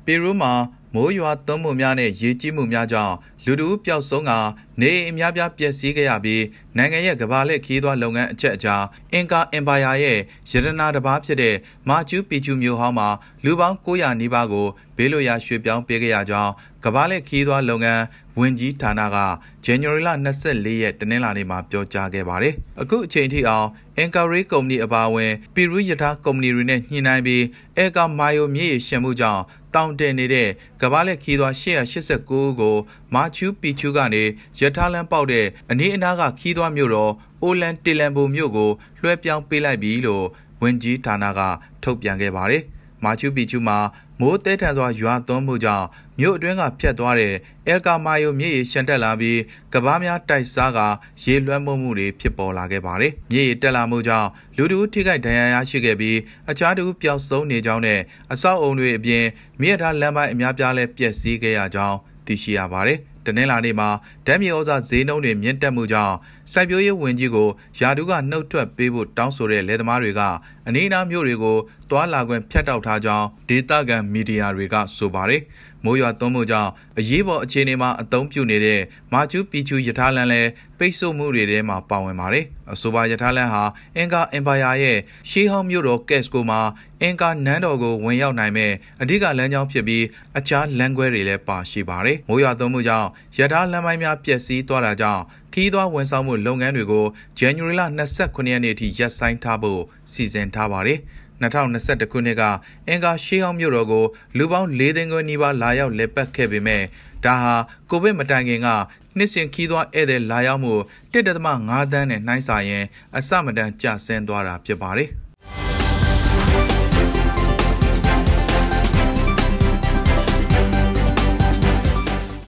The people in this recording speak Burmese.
ပီရူးမှာမိုးရွာသွန်းမှုများနဲ့ရေကြီးမှုများကြောင့်လူထုပျောက်ဆုံးကနေအများပြားပျက်စီးခဲ့ရပြီးနိုင်ငံရဲ့ကမ္ဘာလှည့်ခီးသွွားလုပ်ငန်းအချက်အချာအင်ကာအင်ပါယာရဲ့ရတနာတစ်ပါးဖြစ်တဲ့မာချူပီချူမြို့ဟောင်းမှာလူပေါင်း900နီးပါးကိုဘေးလွတ်ရာရွှေ့ပြောင်းပေးခဲ့ရကြောင်းကမ္ဘာလှည့်ခီးသွွားလုပ်ငန်းဝန်ကြီးဌာနကဇန်နဝါရီလ24ရက်တနင်္လာနေ့မှာပြောကြားခဲ့ပါတယ်။အခုအချိန်ထိအောင်အင်ကာရေးကုမ္ပဏီအပါအဝင်ပီရူးရထားကုမ္ပဏီတွေနဲ့ညှိနှိုင်းပြီးအယ်ကာမိုင်ယိုမြေရှင်းမှုကြောင့်တောင်တင်နေတဲ့ကမ္ဘာလှည့်ခီးသွွား889ဦးကိုမာချူပီချူကနေရထားလမ်းပေါက်တဲ့အနီးအနားကခီးသွွားမြို့တော်အိုလန်တီလန်ဘိုမြို့ကိုလွှဲပြောင်းပေးလိုက်ပြီလို့ဝန်ကြီးဌာနကထုတ်ပြန်ခဲ့ပါတယ်။မာချူပီချူမှာမိုးတဲထန်စွာရွာသွန်းမှုကြောင့်မြို့အတွင်းကဖြတ်သွားတဲ့အယ်ကာမိုင်ယိုမြေရေရှန်တက်လာပြီးကဘားများတိုက်စားကရေလွှမ်းမိုးမှုတွေဖြစ်ပေါ်လာခဲ့ပါတယ်။မြေရေတက်လာမှုကြောင့်လူထုထိခိုက်ဒဏ်ရာရရှိခဲ့ပြီးအခြားသူပျောက်ဆုံးနေကြောင်းနဲ့အဆောက်အုံတွေအပြင်မြေထားလမ်းပိုင်းအများပြားလည်းပျက်စီးခဲ့ရကြောင်းသိရှိရပါတယ်။တနင်္လာနေ့မှာဓာတ်မြေဩဇာဈေးနှုန်းတွေမြင့်တက်မှုကြောင့်စိုက်ပျိုးရေးဝန်ကြီးကိုယာဒူးကနှုတ်ထွက်ပေးဖို့တောင်းဆိုတဲ့လယ်သမားတွေကအနီးအနားမြို့တွေကိုတွာလာခွင့်ဖြတ်တောက်ထားကြောင်းဒေသခံမီဒီယာတွေကဆိုပါတယ်။မိုးရွာသွန်းမှုကြောင့်အရေးပေါ်အခြေအနေမှာအသုံးပြုနေတဲ့မာချူပီချူရထားလမ်းလည်းပိတ်ဆို့မှုတွေထဲမှာပါဝင်ပါတယ်။အဆိုပါရထားလမ်းဟာအင်ကာအင်ပါယာရဲ့ရှေးဟောင်းမြို့တော်ကက်စကိုမှာအင်ကာနန်းတော်ကိုဝင်ရောက်နိုင်မဲ့အဓိကလမ်းကြောင်းဖြစ်ပြီးအခြားလမ်းခွဲတွေလည်းပါရှိပါတယ်။မိုးရွာသွန်းမှုကြောင့်ရထားလမ်းပိုင်းများပျက်စီးသွားတာကြောင့်ခီးသွွားဝန်ဆောင်မှုလုပ်ငန်းတွေကိုဇန်နဝါရီလ29ရက်နေ့အထိရပ်ဆိုင်းထားဖို့စီစဉ်ထားပါတယ်။2021ခုနှစ်ကအင်ကာရှေးဟောင်းမြို့တော်ကိုလူပေါင်း4သိန်းခွဲနီးပါးလာရောက်လည်ပတ်ခဲ့ပေမဲ့ဒါဟာကိုဗစ်မတိုင်ခင်ကနှစ်စဉ်ခီးသွွားဧည့်သည်လာရောက်မှု 1.5 သန်းနဲ့နှိုင်းစာရင်အဆမတန်ကျဆင်းသွားတာဖြစ်ပါတယ်။